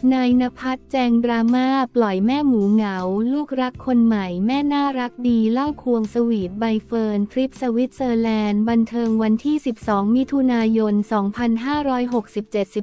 นายณภัทรแจงดราม่าปล่อยแม่หมูเหงาลูกรักคนใหม่แม่น่ารักดีเล่าควงสวีทใบเฟิร์นทริปสวิตเซอร์แลนด์บันเทิงวันที่12 มิถุนายน 2567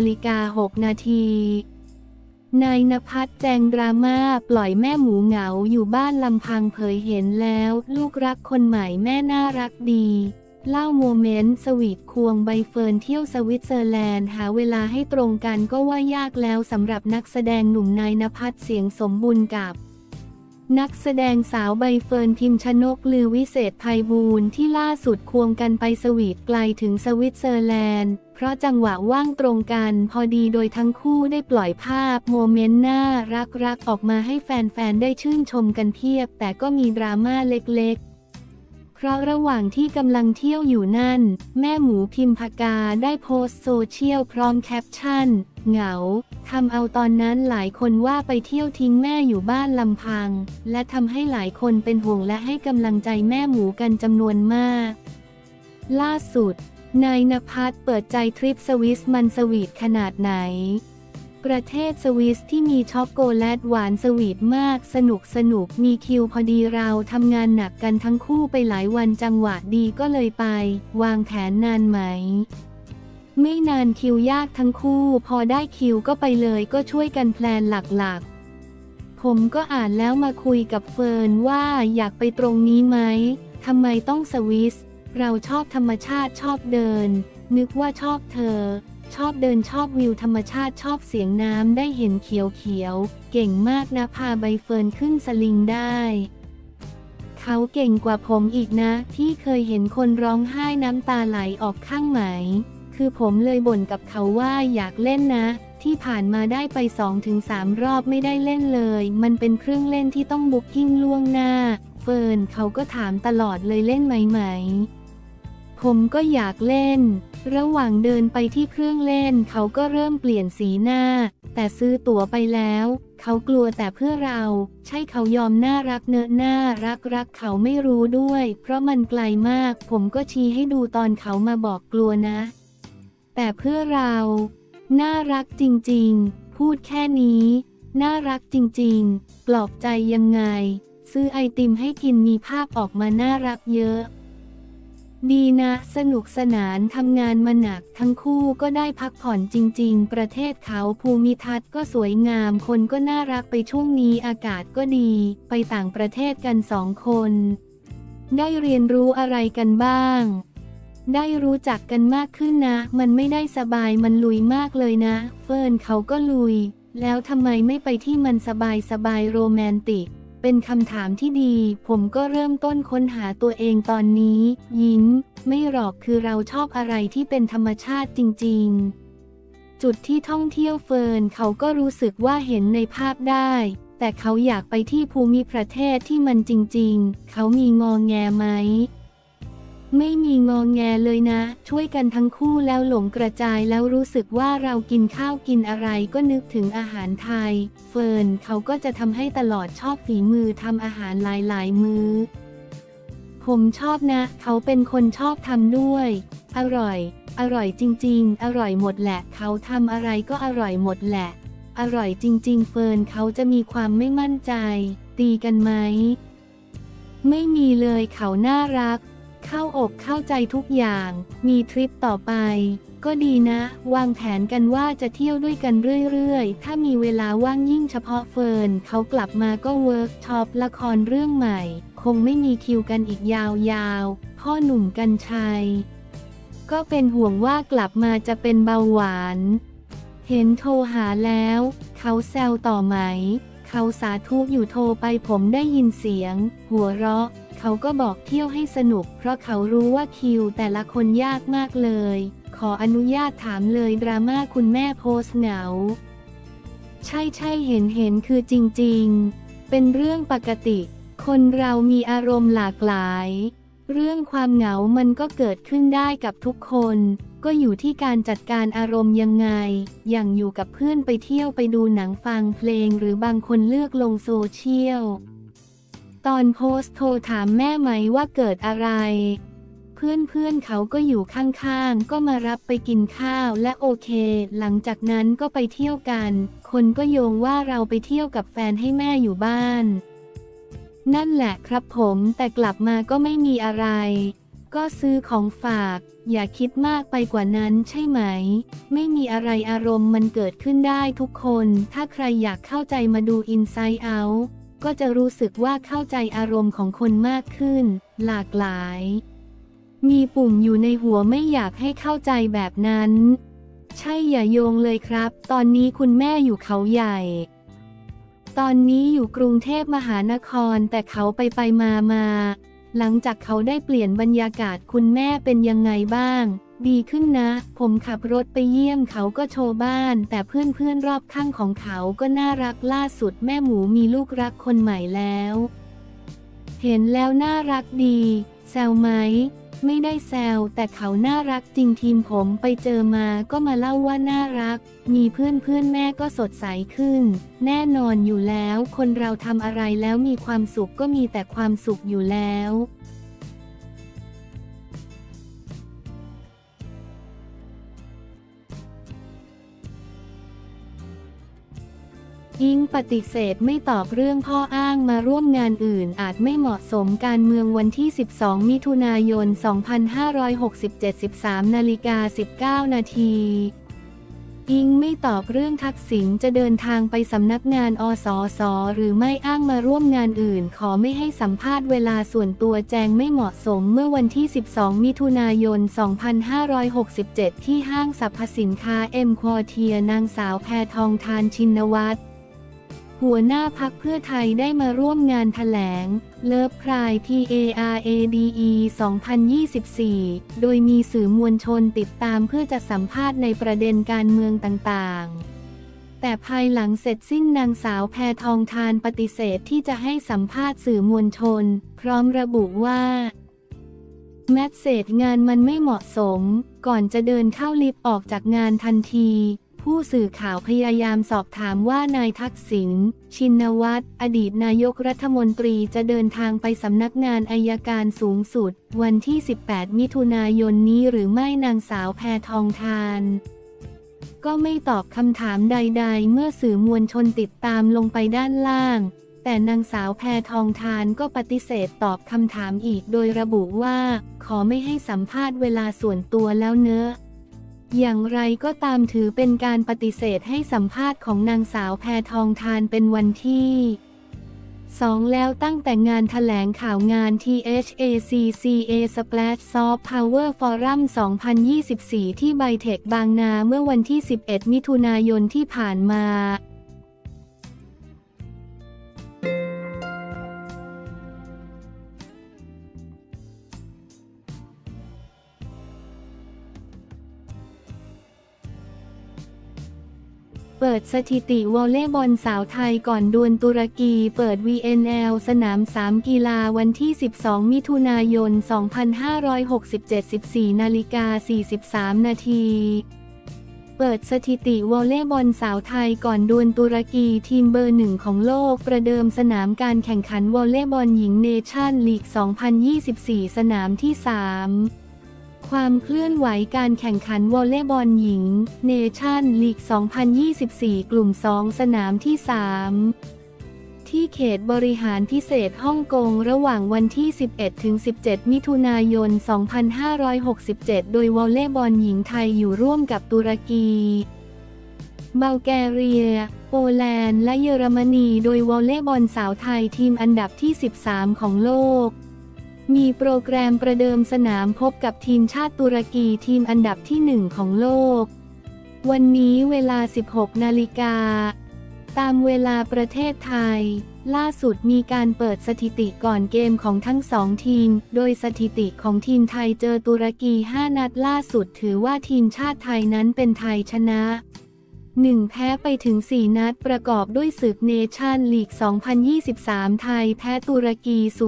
11:06 นาทีนายณภัทรแจงดราม่าปล่อยแม่หมูเหงาอยู่บ้านลำพังเผยเห็นแล้วลูกรักคนใหม่แม่น่ารักดีเล่าโมเมนต์สวีทควงใบเฟิร์นเที่ยวสวิตเซอร์แลนด์หาเวลาให้ตรงกันก็ว่ายากแล้วสำหรับนักแสดงหนุ่มนายณภัทรเสียงสมบูรณ์กับนักแสดงสาวใบเฟิร์นพิมชนกลือวิเศษไพบูลย์ที่ล่าสุดควงกันไปสวีทไกลถึงสวิตเซอร์แลนด์เพราะจังหวะว่างตรงกันพอดีโดยทั้งคู่ได้ปล่อยภาพโมเมนต์น่ารักออกมาให้แฟนๆได้ชื่นชมกันเพียบแต่ก็มีดราม่าเล็กๆเพราะระหว่างที่กำลังเที่ยวอยู่นั่นแม่หมูพิมพากาได้โพสต์โซเชียลพร้อมแคปชั่นเหงาทำเอาตอนนั้นหลายคนว่าไปเที่ยวทิ้งแม่อยู่บ้านลำพังและทำให้หลายคนเป็นห่วงและให้กำลังใจแม่หมูกันจำนวนมากล่าสุดนายณภัทรเปิดใจทริปสวิสมันสวีทขนาดไหนประเทศสวิสที่มีช็อกโกแลตหวานสวีทมากสนุกมีคิวพอดีเราทำงานหนักกันทั้งคู่ไปหลายวันจังหวะดีก็เลยไปวางแผนนานไหมไม่นานคิวยากทั้งคู่พอได้คิวก็ไปเลยก็ช่วยกันแพลนหลักๆผมก็อ่านแล้วมาคุยกับเฟิร์นว่าอยากไปตรงนี้ไหมทำไมต้องสวิสเราชอบธรรมชาติชอบเดินนึกว่าชอบเธอชอบเดินชอบวิวธรรมชาติชอบเสียงน้ำได้เห็นเขียวเก่งมากนะพาใบเฟิร์นขึ้นสลิงได้เขาเก่งกว่าผมอีกนะที่เคยเห็นคนร้องไห้น้ำตาไหลออกข้างไหมคือผมเลยบ่นกับเขาว่าอยากเล่นนะที่ผ่านมาได้ไป 2-3 รอบไม่ได้เล่นเลยมันเป็นเครื่องเล่นที่ต้องบุ๊กกิ้งล่วงหน้าเฟิร์นเขาก็ถามตลอดเลยเล่นไหมผมก็อยากเล่นระหว่างเดินไปที่เครื่องเล่นเขาก็เริ่มเปลี่ยนสีหน้าแต่ซื้อตั๋วไปแล้วเขากลัวแต่เพื่อเราใช่เขายอมน่ารักเนอะน่ารักเขาไม่รู้ด้วยเพราะมันไกลมากผมก็ชี้ให้ดูตอนเขามาบอกกลัวนะแต่เพื่อเราน่ารักจริงๆพูดแค่นี้น่ารักจริงๆปลอบใจยังไงซื้อไอติมให้กินมีภาพออกมาน่ารักเยอะดีนะสนุกสนานทำงานมาหนักทั้งคู่ก็ได้พักผ่อนจริงๆประเทศเขาภูมิทัศน์ก็สวยงามคนก็น่ารักไปช่วงนี้อากาศก็ดีไปต่างประเทศกัน2 คนได้เรียนรู้อะไรกันบ้างได้รู้จักกันมากขึ้นนะมันไม่ได้สบายมันลุยมากเลยนะเฟิร์นเขาก็ลุยแล้วทำไมไม่ไปที่มันสบายโรแมนติกเป็นคำถามที่ดีผมก็เริ่มต้นค้นหาตัวเองตอนนี้ยิ้มไม่หรอกคือเราชอบอะไรที่เป็นธรรมชาติจริงๆจุดที่ท่องเที่ยวเฟิร์นเขาก็รู้สึกว่าเห็นในภาพได้แต่เขาอยากไปที่ภูมิประเทศที่มันจริงๆเขามีงอแงไหมไม่มีงอแงเลยนะช่วยกันทั้งคู่แล้วหลงกระจายแล้วรู้สึกว่าเรากินข้าวกินอะไรก็นึกถึงอาหารไทยเฟิร์นเขาก็จะทำให้ตลอดชอบฝีมือทำอาหารหลายมื้อผมชอบนะเขาเป็นคนชอบทำด้วยอร่อยจริงๆอร่อยหมดแหละเขาทำอะไรก็อร่อยหมดแหละอร่อยจริงๆเฟิร์นเขาจะมีความไม่มั่นใจตีกันไหมไม่มีเลยเขาน่ารักเข้าอกเข้าใจทุกอย่างมีทริปต่อไปก็ดีนะวางแผนกันว่าจะเที่ยวด้วยกันเรื่อยๆถ้ามีเวลาว่างยิ่งเฉพาะเฟิร์นเขากลับมาก็เวิร์กช็อปละครเรื่องใหม่คงไม่มีคิวกันอีกยาวๆพ่อหนุ่มกรรชัยก็เป็นห่วงว่ากลับมาจะเป็นเบาหวานเห็นโทรหาแล้วเขาแซวต่อไหมเขาสาธุอยู่โทรไปผมได้ยินเสียงหัวเราะเขาก็บอกเที่ยวให้สนุกเพราะเขารู้ว่าคิวแต่ละคนยากมากเลยขออนุญาตถามเลยดราม่าคุณแม่โพสต์เหงาใช่เห็นคือจริงๆเป็นเรื่องปกติคนเรามีอารมณ์หลากหลายเรื่องความเหงามันก็เกิดขึ้นได้กับทุกคนก็อยู่ที่การจัดการอารมณ์ยังไงอย่างอยู่กับเพื่อนไปเที่ยวไปดูหนังฟังเพลงหรือบางคนเลือกลงโซเชียลตอนโพสต์โทรถามแม่ไหมว่าเกิดอะไรเพื่อนเขาก็อยู่ข้างๆก็มารับไปกินข้าวและโอเคหลังจากนั้นก็ไปเที่ยวกันคนก็โยงว่าเราไปเที่ยวกับแฟนให้แม่อยู่บ้านนั่นแหละครับผมแต่กลับมาก็ไม่มีอะไรก็ซื้อของฝากอย่าคิดมากไปกว่านั้นใช่ไหมไม่มีอะไรอารมณ์มันเกิดขึ้นได้ทุกคนถ้าใครอยากเข้าใจมาดู Inside Out ก็จะรู้สึกว่าเข้าใจอารมณ์ของคนมากขึ้นหลากหลายมีปุ่มอยู่ในหัวไม่อยากให้เข้าใจแบบนั้นใช่อย่าโยงเลยครับตอนนี้คุณแม่อยู่เขาใหญ่ตอนนี้อยู่กรุงเทพมหานครแต่เขาไปมาหลังจากเขาได้เปลี่ยนบรรยากาศคุณแม่เป็นยังไงบ้างดีขึ้นนะผมขับรถไปเยี่ยมเขาก็โชว์บ้านแต่เพื่อนรอบข้างของเขาก็น่ารักล่าสุดแม่หมูมีลูกรักคนใหม่แล้วเห็นแล้วน่ารักดีแซวไหมไม่ได้แซวแต่เขาน่ารักจริงทีมผมไปเจอมาก็มาเล่าว่าน่ารักมีเพื่อนแม่ก็สดใสขึ้นแน่นอนอยู่แล้วคนเราทำอะไรแล้วมีความสุขก็มีแต่ความสุขอยู่แล้วอิงปฏิเสธไม่ตอบเรื่องพ่ออ้างมาร่วมงานอื่นอาจไม่เหมาะสมการเมืองวันที่ 12 มิถุนายน 2567 13:19 นาทีอิงไม่ตอบเรื่องทักษิณจะเดินทางไปสำนักงานอสส.หรือไม่อ้างมาร่วมงานอื่นขอไม่ให้สัมภาษณ์เวลาส่วนตัวแจงไม่เหมาะสมเมื่อวันที่ 12 มิถุนายน 2567 ที่ห้างสรรพสินค้าเอ็มควอเทียนางสาวแพทองธารชินวัตรหัวหน้าพรรคเพื่อไทยได้มาร่วมงานแถลงเลิฟพราย PARADE 2024 โดยมีสื่อมวลชนติดตามเพื่อจะสัมภาษณ์ในประเด็นการเมืองต่างๆแต่ภายหลังเสร็จสิ้นนางสาวแพทองธารปฏิเสธที่จะให้สัมภาษณ์สื่อมวลชนพร้อมระบุว่าแมสเสจงานมันไม่เหมาะสมก่อนจะเดินเข้าลิฟต์ออกจากงานทันทีผู้สื่อข่าวพยายามสอบถามว่านายทักษิณชินวัตรอดีตนายกรัฐมนตรีจะเดินทางไปสำนักงานอัยการสูงสุดวันที่ 18 มิถุนายนนี้หรือไม่นางสาวแพทองธารก็ไม่ตอบคำถามใดๆเมื่อสื่อมวลชนติดตามลงไปด้านล่างแต่นางสาวแพทองธารก็ปฏิเสธตอบคำถามอีกโดยระบุว่าขอไม่ให้สัมภาษณ์เวลาส่วนตัวแล้วเนอะอย่างไรก็ตามถือเป็นการปฏิเสธให้สัมภาษณ์ของนางสาวแพทองธารเป็นวันที่2แล้วตั้งแต่งานแถลงข่าวงาน THACCA Splash Soft Power Forum 2024 ที่ไบเทคบางนาเมื่อวันที่ 11 มิถุนายนที่ผ่านมาเปิดสถิติวอลเลย์บอลสาวไทยก่อนดวลตุรกีเปิด VNL สนาม 3 กีฬาวันที่ 12 มิถุนายน 2567 14:43 นาทีเปิดสถิติวอลเลย์บอลสาวไทยก่อนดวลตุรกีทีมเบอร์ 1 ของโลกประเดิมสนามการแข่งขันวอลเลย์บอลหญิงเนชั่นลีก 2024 สนามที่ 3ความเคลื่อนไหวการแข่งขันวอลเลย์บอลหญิงเนชั่นลีก 2024 กลุ่ม 2 สนามที่ 3 ที่เขตบริหารพิเศษฮ่องกงระหว่างวันที่ 11-17 มิถุนายน 2567 โดยวอลเลย์บอลหญิงไทยอยู่ร่วมกับตุรกีบัลแกเรียโปแลนด์และเยอรมนีโดยวอลเลย์บอลสาวไทยทีมอันดับที่ 13 ของโลกมีโปรแกรมประเดิมสนามพบกับทีมชาติตุรกีทีมอันดับที่ 1 ของโลกวันนี้เวลา 16 นาฬิกาตามเวลาประเทศไทยล่าสุดมีการเปิดสถิติก่อนเกมของทั้ง2ทีมโดยสถิติของทีมไทยเจอตุรกี 5 นัดล่าสุดถือว่าทีมชาติไทยนั้นเป็นไทยชนะ1 แพ้ไปถึง 4 นัดประกอบด้วยศึกเนชั่นลีก 2023 ไทยแพ้ตุรกี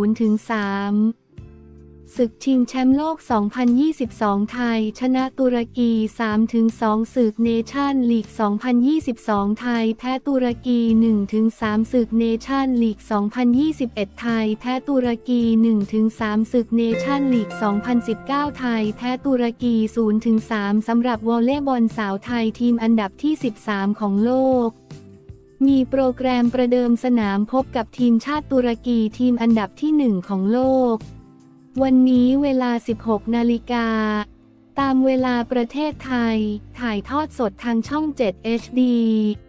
0-3 ศึกชิงแชมป์โลก 2022 ไทยชนะตุรกี 3-2 ศึกเนชั่นลีก 2022 ไทยแพ้ตุรกี 1-3 ศึกเนชั่นลีก 2021 ไทยแพ้ตุรกี 1-3 ศึกเนชั่นลีก 2019 ไทยแพ้ตุรกี 0-3 สำหรับวอลเลย์บอลสาวไทยทีมอันดับที่ 13 ของโลกมีโปรแกรมประเดิมสนามพบกับทีมชาติตุรกีทีมอันดับที่ 1 ของโลกวันนี้เวลา 16 นาฬิกาตามเวลาประเทศไทยถ่ายทอดสดทางช่อง 7 HD